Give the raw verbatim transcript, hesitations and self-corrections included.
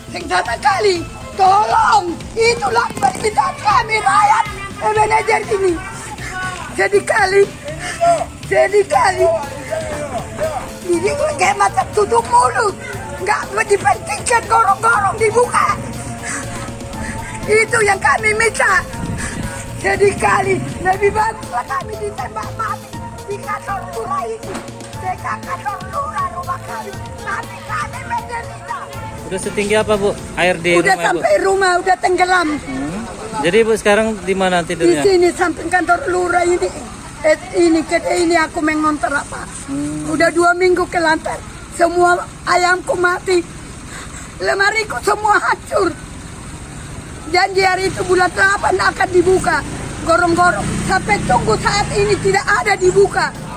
Sing sama kali, tolong, itulah permintaan kami rakyat manajer ini. Jadi kali, jadi kali, ini kayak macam tutup mulut, nggak dipentingkan gorong-gorong dibuka. Itu yang kami minta. Jadi kali, lebih baguslah kami ditembak mati di kantor lurah ini. Dekat kantor lurah rumah kami, tapi kami menderita. Udah setinggi apa Bu air di udah rumah sampai Bu? rumah, udah tenggelam. Hmm. Jadi Bu sekarang di mana Di tidurnya? sini samping kantor lurah ini. Eh, ini kedai ini aku mengontor apa? Hmm. Udah dua minggu ke lantai. Semua ayamku mati. Lemariku semua hancur. Janji hari itu bulan delapan akan dibuka. Gorong-gorong. Sampai tunggu saat ini tidak ada dibuka.